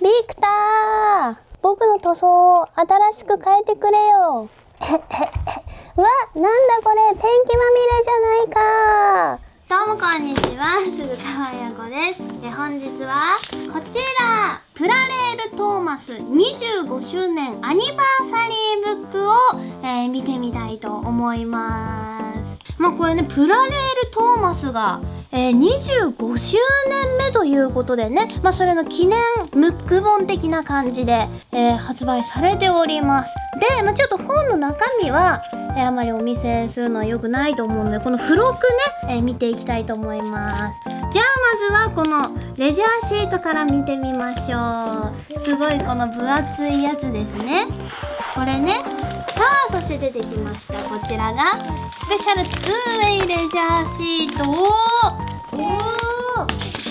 ビクター、僕の塗装を新しく変えてくれよ。わ、なんだこれ、ペンキまみれじゃないか。どうもこんにちは、鈴川や子です。本日はこちら、プラレールトーマス25周年アニバーサリーブックを、見てみたいと思います。まあこれね、プラレールトーマスが、25周年目ということでね、まあそれの記念ムック本的な感じで、発売されております。で、まあ、ちょっと本の中身は、あまりお見せするのは良くないと思うので、この付録ね、見ていきたいと思います。じゃあまずはこのレジャーシートから見てみましょう。すごいこの分厚いやつですね。これね。さあ、そして出てきました。こちらがスペシャル 2way レジャーシート。おー、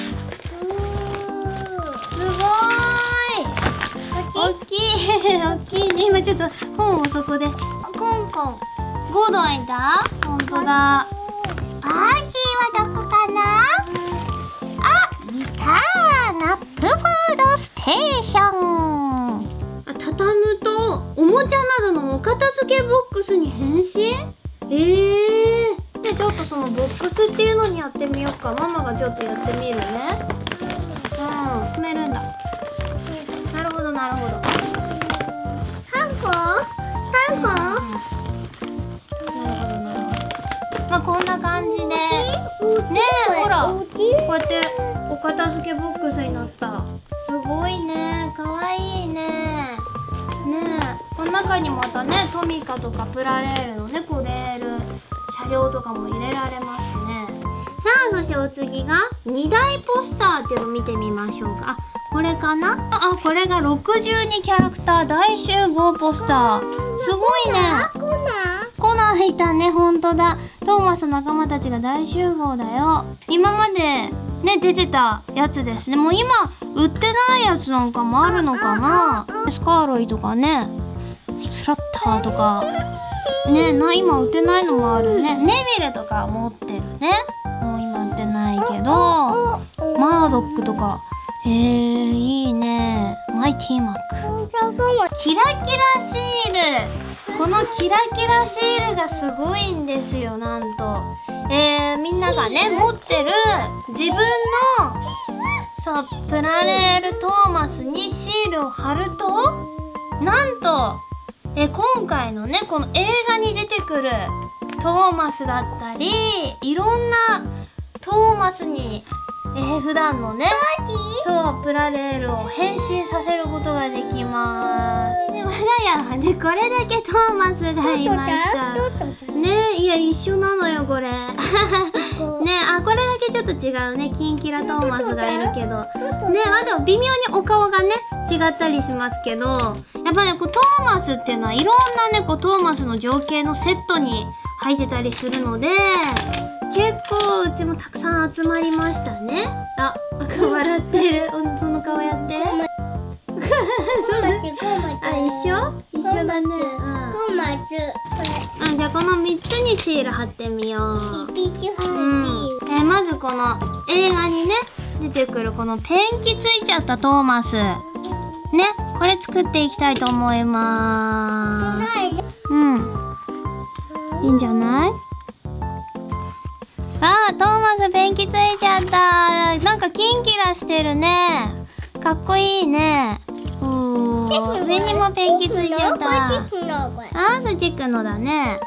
すごい大きい大きいね。今ちょっと本をそこでコンコン5度開いた。ほんとだ。 パーシーはどこかな。あ、ギターナップフードステーション。 畳むとおもちゃなどのお片付けボックスに変身。でちょっとそのボックスっていうのにやってみようか。ママがちょっとやってみるね。止めるんだ。なるほどなるほど。 ハンコハンコ、 なるほどなるほど。まあこんな感じでねえ、ほらこうやってお片付けボックスになった。すごいね、かわいいね。ねえ、この中にまたねトミカとかプラレールのねこれ車両とかも入れられますね。さあ、そしてお次が2大ポスターっていうのを見てみましょうか。あ、これかな。あ、これが62キャラクター大集合ポスター。すごいね。コナンいたね。ほんとだ。トーマスの仲間たちが大集合だよ。今までね出てたやつですね。もう今売ってないやつなんかもあるのかな。スカーロイとかね、スラッターとかね、今売ってないのもあるね。ネビルとか持ってるね。もう今売ってないけど、マードックとか。いいね。マイティーマック。キラキラシール。このキラキラシールがすごいんですよ。なんと、みんながね持ってる自分のそのプラレールトーマスにシールを貼ると、なんと今回のねこの映画に出てくるトーマスだったり、いろんなトーマスに、普段のねそうプラレールを変身させることができます。で我が家はねこれだけトーマスがいましたね。いや一緒なのよこれね。あ、これだけちょっと違うね。キンキラトーマスがいるけどね。まあでも微妙にお顔がね違ったりしますけど、やっぱりねこうトーマスっていうのはいろんなねこうトーマスの情景のセットに入ってたりするので、結構うちもたくさん集まりましたね。あ、笑ってる。その顔やって。一緒だね。じゃあこの3つにシール貼ってみよう。まずこの映画にね出てくるこのペンキついちゃったトーマスね、これ作っていきたいと思います。いいんじゃない。あ、トーマスペンキついちゃった。なんかキンキラしてるね。かっこいいね。上にもペンキついちゃった。スチックのだね。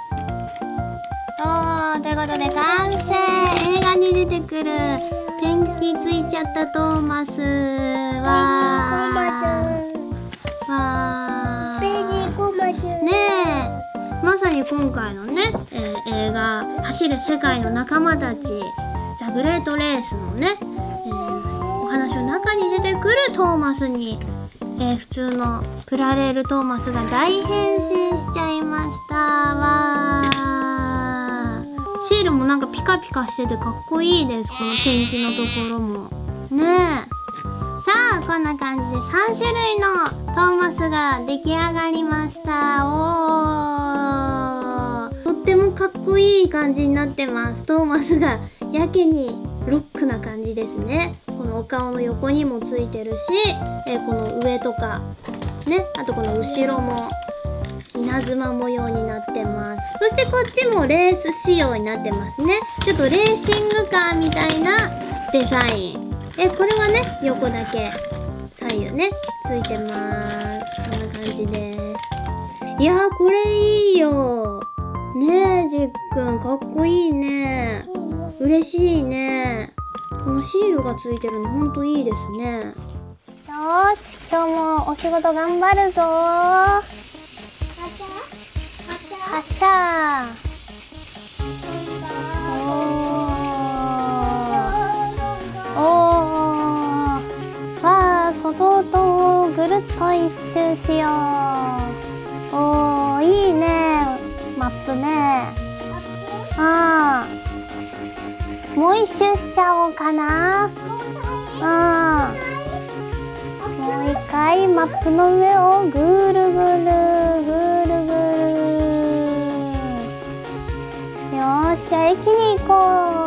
ということで完成。映画に出てくるペンキついちゃったトーマスはねえ、まさに今回のね、映画「走る世界の仲間たちザ・グレート・レース」のね、お話の中に出てくるトーマスに、普通のプラレールトーマスが大変身しちゃいましたわー。シールもなんかピカピカしててかっこいいです。このペンキのところもねえ。さあこんな感じで3種類のトーマスが出来上がりました。とってもかっこいい感じになってます。トーマスがやけにロックな感じですね。 このお顔の横にもついてるし、この上とかね、あとこの後ろも稲妻模様になってます。そしてこっちもレース仕様になってますね。ちょっとレーシングカーみたいなデザイン。これはね、横だけ左右ねついてます。こんな感じです。いやー、これいいよねえ、じっくんかっこいいね。嬉しいね。このシールがついてるのほんといいですね。 よーし、今日もお仕事頑張るぞー。発射。おー。わー、外とぐるっと一周しよう。おー、いいね。マップね。もう一周しちゃおうかな。もう一回マップの上をぐるぐるぐるぐる。よーし、じゃあ駅に行こう。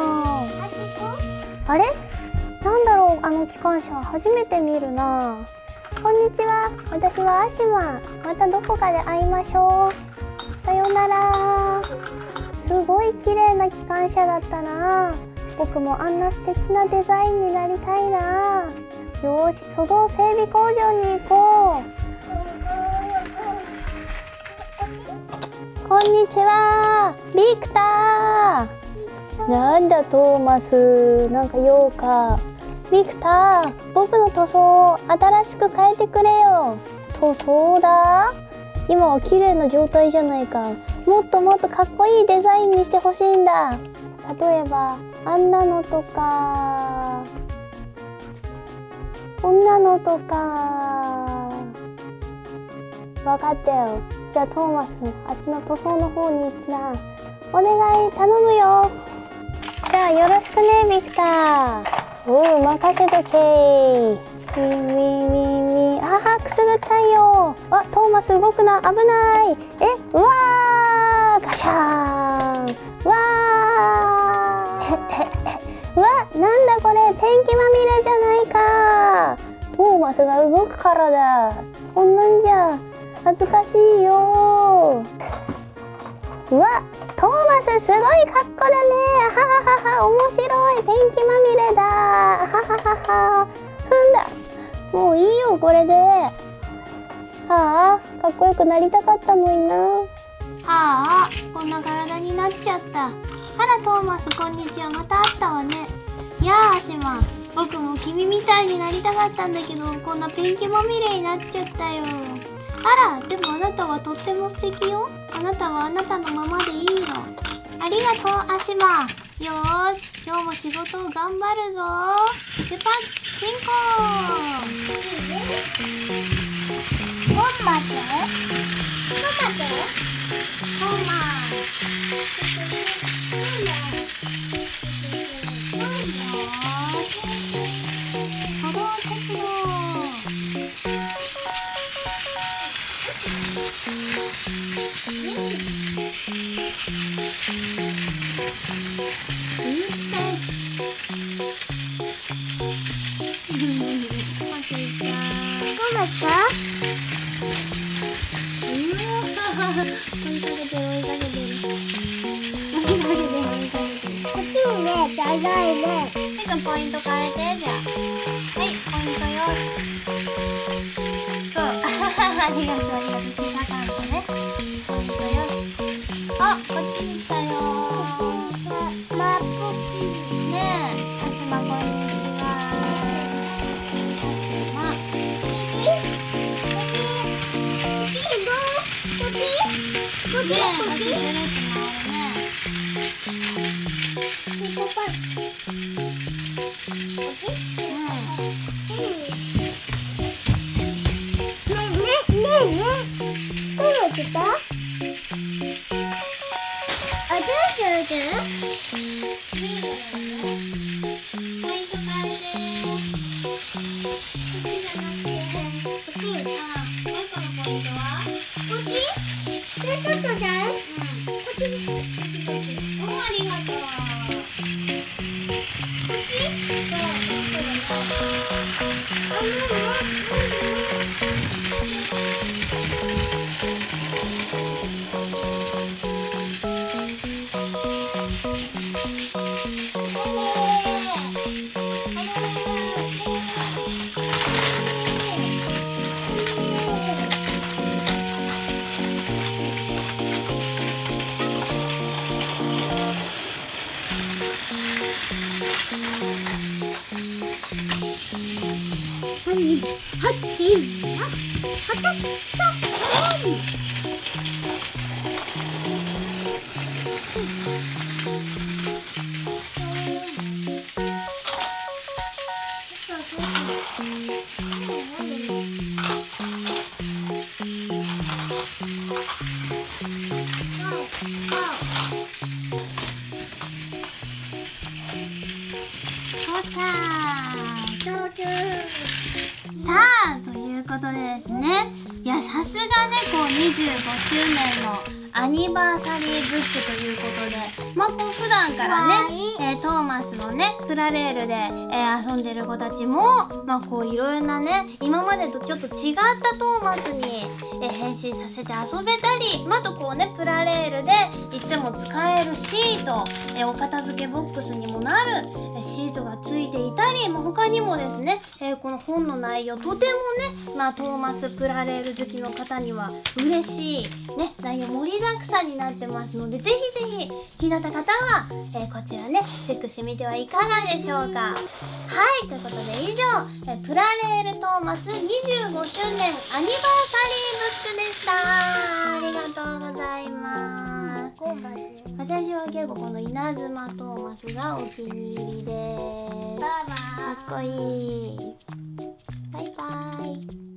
あれ、なんだろう、あの機関車初めて見るな。こんにちは、私はアシマ。またどこかで会いましょう。さようなら。すごい綺麗な機関車だったな。僕もあんな素敵なデザインになりたいな。よーし、粗道整備工場に行こう。こんにちは、ビクター。なんだトーマス、なんか用か。ビクター、僕の塗装を新しく変えてくれよ。塗装だ？今は綺麗な状態じゃないか。もっともっとかっこいいデザインにしてほしいんだ。例えばあんなのとか、こんなのとか。分かったよ。じゃあトーマス、あっちの塗装の方に行きな。お願い頼むよ。じゃあよろしくね、ビクター。任せとけー。ウィンウィンウィンウィン。あー、くすぐったいよ。あ、トーマス動くな、危ない。うわー、ガシャーン。わーうわ、なんだこれ、ペンキまみれじゃないか。トーマスが動くからだ。こんなんじゃ恥ずかしいよ。うわ、トーマスすごい格好だね。はははは、面白い。ペンキまみれだ。はははは。踏んだ。もういいよ、これで。はあ、かっこよくなりたかったのにな。はあ、こんな体になっちゃった。あら、トーマス、こんにちは。また会ったわね。やあ、アシマ。僕も君みたいになりたかったんだけど、こんなペンキまみれになっちゃったよ。あら、でもあなたはとっても素敵よ。あなたはあなたのままでいいの。ありがとう、アシマ。よーし、今日も仕事を頑張るぞ。出発進行。トマト？ポイント変えて、じゃあ。はい、ポイントよし。そう。ありがとう、ありがとう。試写カードね。ポイントよし。あ、こっちに来たよー。マップねえ。あしま、こんにちは。あしま。こっち？ねえ、こっちぐるっと回るね。ここさあということでですね、いやさすがねこう25周年のアニバーサリーブックということで、まあこう普段からね、トーマスのねプラレールで、遊んでる子たちもまあこういろいろなね今までとちょっと違ったトーマスに、変身させて遊べたり、まあ、あとこうねプラレールでいつも使えるシート、お片付けボックスにもなるシートがついていたり、まあ、他にもですね、この本の内容とてもね、まあ、トーマスプラレール好きの方には嬉しい、ね、内容盛りだくさんになってますので、ぜひぜひ気になった方は、こちらねチェックしてみてはいかがでしょうか。はい、ということで以上、プラレールトーマス25周年アニバーサリーブックでした。ありがとうございます。私は結構この稲妻トーマスがお気に入りです。かっこいい。バイバイ。